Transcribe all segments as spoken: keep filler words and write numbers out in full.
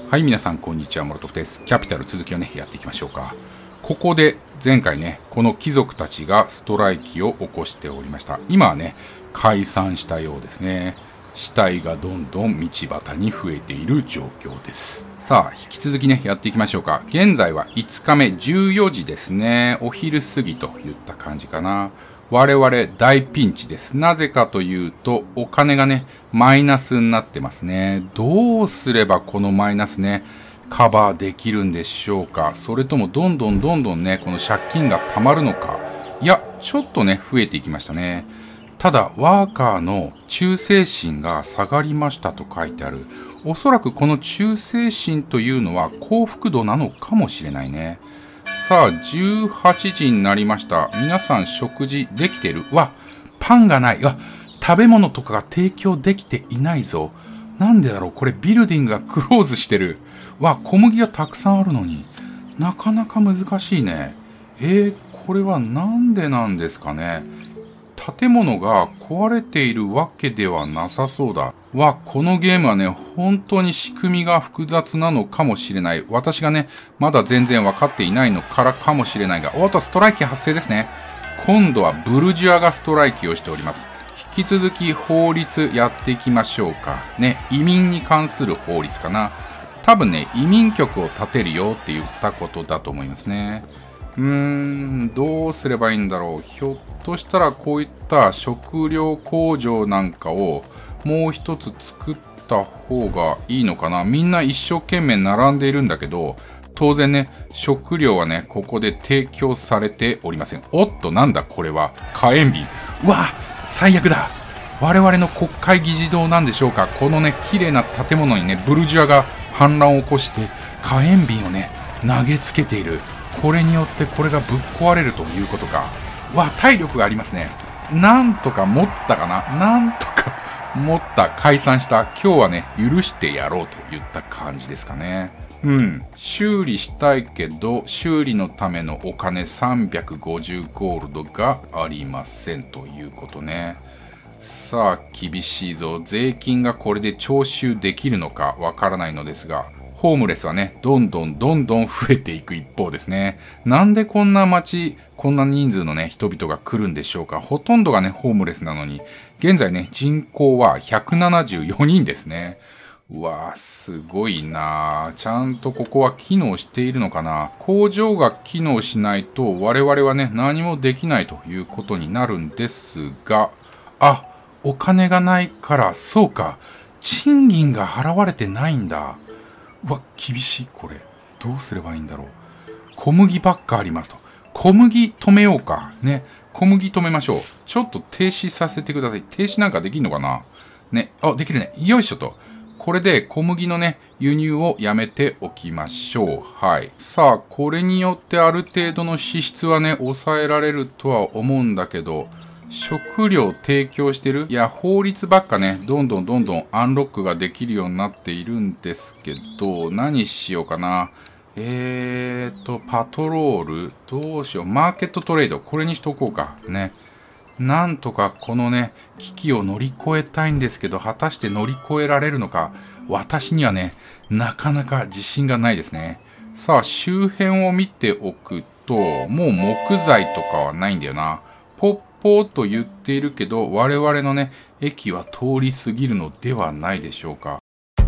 はい、皆さん、こんにちは。モロトフです。キャピタル続きをね、やっていきましょうか。ここで、前回ね、この貴族たちがストライキを起こしておりました。今はね、解散したようですね。死体がどんどん道端に増えている状況です。さあ、引き続きね、やっていきましょうか。現在はいつかめじゅうよじですね。お昼過ぎといった感じかな。我々大ピンチです。なぜかというと、お金がね、マイナスになってますね。どうすればこのマイナスね、カバーできるんでしょうか。それともどんどんどんどんね、この借金が溜まるのか。いや、ちょっとね、増えていきましたね。ただ、ワーカーの忠誠心が下がりましたと書いてある。おそらくこの忠誠心というのは幸福度なのかもしれないね。さあ、じゅうはちじになりました。皆さん食事できてる？わ、パンがない。わ、食べ物とかが提供できていないぞ。なんでだろう？これビルディングがクローズしてる。わ、小麦がたくさんあるのに。なかなか難しいね。えー、これはなんでなんですかね。建物が壊れているわけではなさそうだ。わ、このゲームはね、本当に仕組みが複雑なのかもしれない。私がね、まだ全然分かっていないのからかもしれないが、おっと、ストライキ発生ですね。今度はブルジュアがストライキをしております。引き続き法律やっていきましょうか。ね、移民に関する法律かな。多分ね、移民局を建てるよって言ったことだと思いますね。うーん、どうすればいいんだろう。ひょっとしたらこういった食料工場なんかをもう一つ作った方がいいのかな。みんな一生懸命並んでいるんだけど、当然ね、食料はね、ここで提供されておりません。おっと、なんだこれは。火炎瓶。うわ、最悪だ。我々の国会議事堂なんでしょうか。このね、綺麗な建物にね、ブルジュアが反乱を起こして火炎瓶をね、投げつけている。これによってこれがぶっ壊れるということか。わ、体力がありますね。なんとか持ったかな。なんとか持った。解散した。今日はね、許してやろうといった感じですかね。うん。修理したいけど、修理のためのお金さんびゃくごじゅうゴールドがありませんということね。さあ、厳しいぞ。税金がこれで徴収できるのかわからないのですが、ホームレスはね、どんどんどんどん増えていく一方ですね。なんでこんな街、こんな人数のね、人々が来るんでしょうか。ほとんどがね、ホームレスなのに、現在ね、人口はひゃくななじゅうよにんですね。うわぁ、すごいなぁ。ちゃんとここは機能しているのかな。工場が機能しないと、我々はね、何もできないということになるんですが、あ、お金がないから、そうか。賃金が払われてないんだ。うわ、厳しい、これ。どうすればいいんだろう。小麦ばっかありますと。小麦止めようか。ね。小麦止めましょう。ちょっと停止させてください。停止なんかできんのかな？ね。あ、できるね。よいしょと。これで小麦のね、輸入をやめておきましょう。はい。さあ、これによってある程度の支出はね、抑えられるとは思うんだけど、食料提供してる？いや、法律ばっかね、どんどんどんどんアンロックができるようになっているんですけど、何しようかな。えーと、パトロール、どうしよう。マーケットトレード、これにしとこうか。ね。なんとかこのね、危機を乗り越えたいんですけど、果たして乗り越えられるのか。私にはね、なかなか自信がないですね。さあ、周辺を見ておくと、もう木材とかはないんだよな。ポッポーと言っているけど、我々のね、駅は通り過ぎるのではないでしょうか。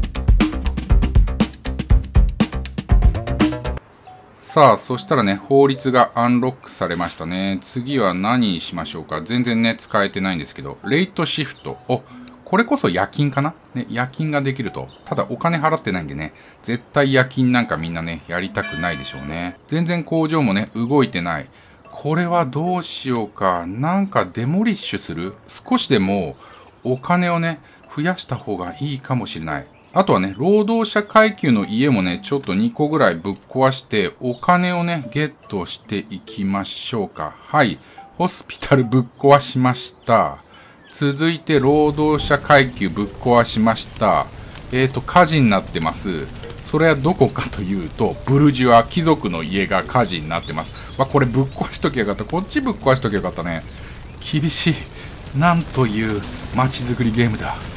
さあ、そしたらね、法律がアンロックされましたね。次は何にしましょうか。全然ね、使えてないんですけど、レイトシフト。お、これこそ夜勤かなね、夜勤ができると。ただお金払ってないんでね、絶対夜勤なんかみんなね、やりたくないでしょうね。全然工場もね、動いてない。これはどうしようか。なんかデモリッシュする？少しでもお金をね、増やした方がいいかもしれない。あとはね、労働者階級の家もね、ちょっとにこぐらいぶっ壊して、お金をね、ゲットしていきましょうか。はい。ホスピタルぶっ壊しました。続いて、労働者階級ぶっ壊しました。えーと、火事になってます。それはどこかというと、ブルジュア、貴族の家が火事になってます。わ、これぶっ壊しときゃよかった。こっちぶっ壊しときゃよかったね。厳しい。なんという街づくりゲームだ。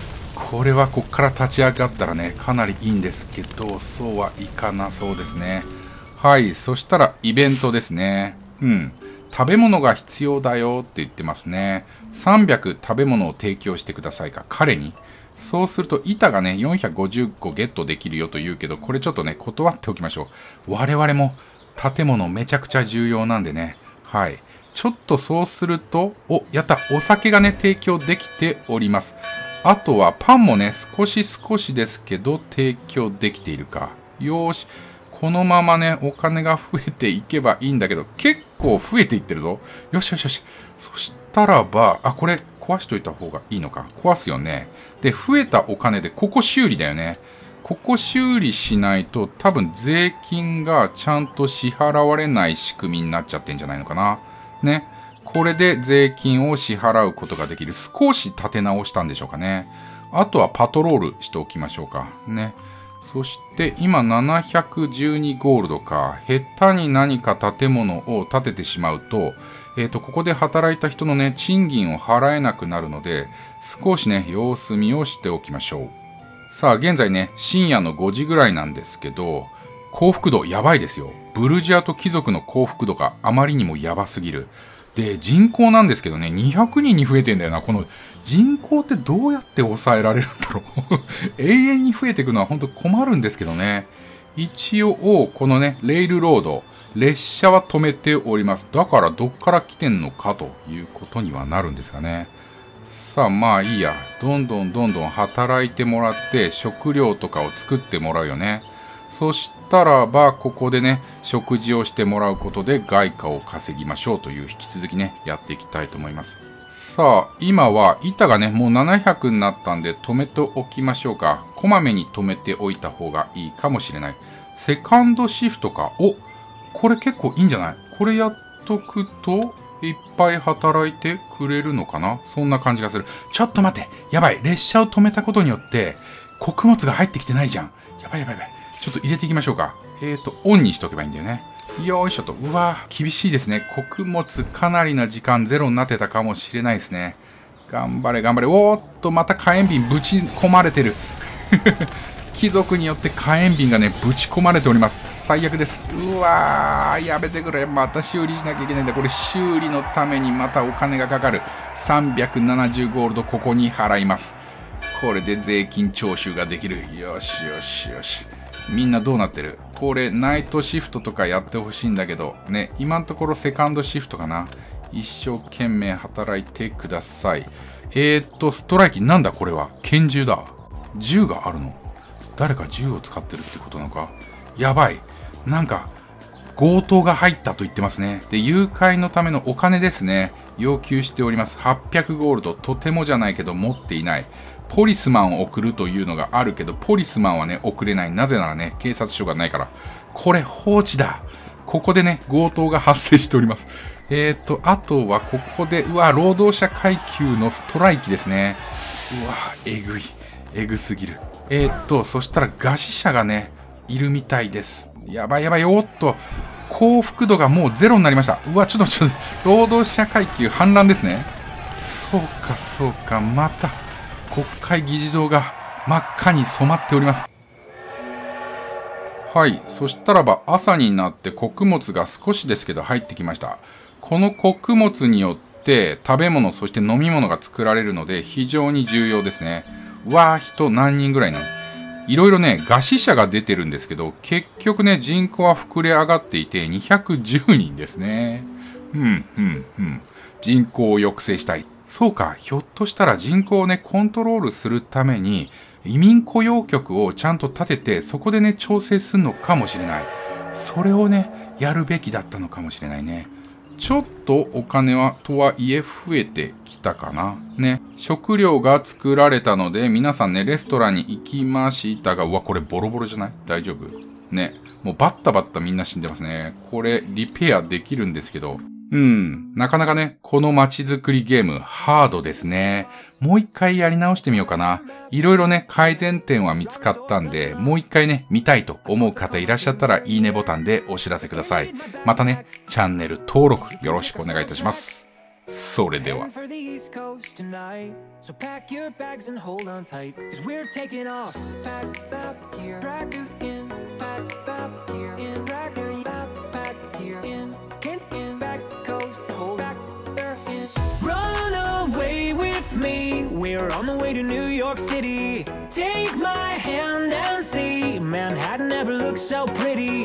これはこっから立ち上がったらね、かなりいいんですけど、そうはいかなそうですね。はい、そしたらイベントですね。うん。食べ物が必要だよって言ってますね。さんびゃく食べ物を提供してくださいか、彼に。そうすると板がね、よんひゃくごじゅっこゲットできるよと言うけど、これちょっとね、断っておきましょう。我々も建物めちゃくちゃ重要なんでね。はい。ちょっとそうすると、お、やった。お酒がね、提供できております。あとはパンもね、少し少しですけど、提供できているか。よーし。このままね、お金が増えていけばいいんだけど、結構増えていってるぞ。よしよしよし。そしたらば、あ、これ壊しといた方がいいのか。壊すよね。で、増えたお金で、ここ修理だよね。ここ修理しないと、多分税金がちゃんと支払われない仕組みになっちゃってんじゃないのかな。ね。これで税金を支払うことができる。少し立て直したんでしょうかね。あとはパトロールしておきましょうか。ね。そして今ななひゃくじゅうにゴールドか。下手に何か建物を建ててしまうと、えっと、ここで働いた人のね、賃金を払えなくなるので、少しね、様子見をしておきましょう。さあ、現在ね、深夜のごじぐらいなんですけど、幸福度やばいですよ。ブルジアと貴族の幸福度があまりにもやばすぎる。で、人口なんですけどね、にひゃくにんに増えてんだよな。この人口ってどうやって抑えられるんだろう。永遠に増えていくのは本当困るんですけどね。一応、このね、レイルロード、列車は止めております。だからどっから来てんのかということにはなるんですかね。さあ、まあいいや。どんどんどんどん働いてもらって食料とかを作ってもらうよね。そしたらば、ここでね、食事をしてもらうことで外貨を稼ぎましょうという引き続きね、やっていきたいと思います。さあ、今は板がね、もうななひゃくになったんで止めておきましょうか。こまめに止めておいた方がいいかもしれない。セカンドシフトか。お、これ結構いいんじゃない？これやっとくと、いっぱい働いてくれるのかな？そんな感じがする。ちょっと待って。やばい。列車を止めたことによって、穀物が入ってきてないじゃん。やばいやばいやばい。ちょっと入れていきましょうか。えーと、オンにしとけばいいんだよね。よいしょと。うわぁ、厳しいですね。穀物かなりな時間ゼロになってたかもしれないですね。頑張れ頑張れ。おーっと、また火炎瓶ぶち込まれてる。貴族によって火炎瓶がね、ぶち込まれております。最悪です。うわー、やめてくれ。また修理しなきゃいけないんだ。これ修理のためにまたお金がかかる。さんびゃくななじゅうゴールドここに払います。これで税金徴収ができる。よしよしよし。みんなどうなってる？これ、ナイトシフトとかやってほしいんだけど、ね、今のところセカンドシフトかな。一生懸命働いてください。えーっと、ストライキ、なんだこれは？拳銃だ。銃があるの？誰か銃を使ってるってことなのか？やばい。なんか、強盗が入ったと言ってますね。で、誘拐のためのお金ですね。要求しております。はっぴゃくゴールド。とてもじゃないけど持っていない。ポリスマンを送るというのがあるけど、ポリスマンはね、送れない。なぜならね、警察署がないから。これ、放置だ。ここでね、強盗が発生しております。えーと、あとはここで、うわ、労働者階級のストライキですね。うわ、えぐい。えぐすぎる。えーと、そしたら餓死者がね、いるみたいです。やばいやばい。おっと、幸福度がもうゼロになりました。うわ、ちょっとちょっと、労働者階級反乱ですね。そうか、そうか、また。国会議事堂が真っ赤に染まっております。はい。そしたらば朝になって穀物が少しですけど入ってきました。この穀物によって食べ物そして飲み物が作られるので非常に重要ですね。わー、人何人ぐらいなの？いろいろね、餓死者が出てるんですけど、結局ね、人口は膨れ上がっていてにひゃくじゅうにんですね。うん、うん、うん。人口を抑制したい。そうか、ひょっとしたら人口をね、コントロールするために、移民雇用局をちゃんと立てて、そこでね、調整するのかもしれない。それをね、やるべきだったのかもしれないね。ちょっとお金は、とはいえ増えてきたかな。ね。食料が作られたので、皆さんね、レストランに行きましたが、うわ、これボロボロじゃない？大丈夫？ね。もうバッタバッタみんな死んでますね。これ、リペアできるんですけど、うん。なかなかね、この街づくりゲーム、ハードですね。もう一回やり直してみようかな。いろいろね、改善点は見つかったんで、もう一回ね、見たいと思う方いらっしゃったら、いいねボタンでお知らせください。またね、チャンネル登録よろしくお願いいたします。 それでは。 We're on the way to New York City. Take my hand and see Manhattan never looks so pretty.